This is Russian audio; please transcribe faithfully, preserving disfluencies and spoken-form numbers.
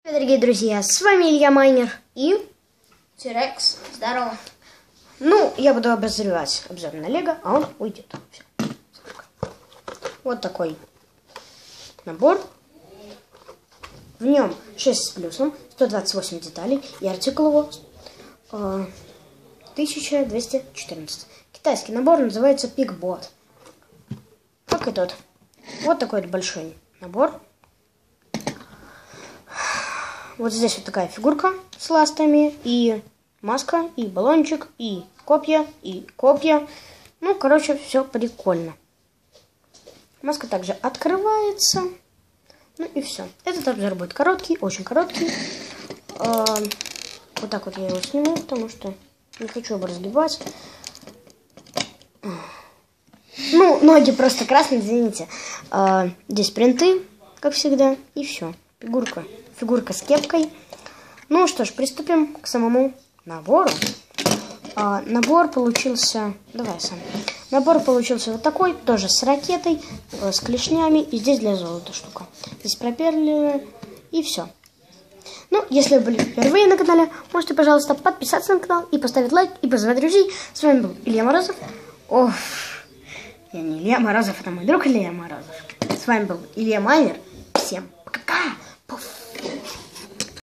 Дорогие друзья, с вами Илья Майнер и Тирекс. Здорово. Ну, я буду обозревать обзор на Лего, а он уйдет. Все. Вот такой набор. В нем шесть с плюсом, сто двадцать восемь деталей, и артикул его э, тысяча двести четырнадцать. Китайский набор называется Пикбот. Как и тот. Вот такой вот большой набор. Вот здесь вот такая фигурка с ластами, и маска, и баллончик, и копья, и копья. Ну, короче, все прикольно. Маска также открывается. Ну и все. Этот обзор будет короткий, очень короткий. А, вот так вот я его сниму, потому что не хочу его разгибать. Ну, ноги просто красные, извините. А, здесь принты, как всегда, и все. Фигурка. Фигурка с кепкой. Ну что ж, приступим к самому набору. А, набор получился... Давай сам. Набор получился вот такой, тоже с ракетой, с клешнями. И здесь для золота штука. Здесь проперлеры и все. Ну, если вы были впервые на канале, можете, пожалуйста, подписаться на канал и поставить лайк, и позвать друзей. С вами был Илья Морозов. Ох, я не Илья Морозов, это мой друг Илья Морозов. С вами был Илья Майнер. Всем пока!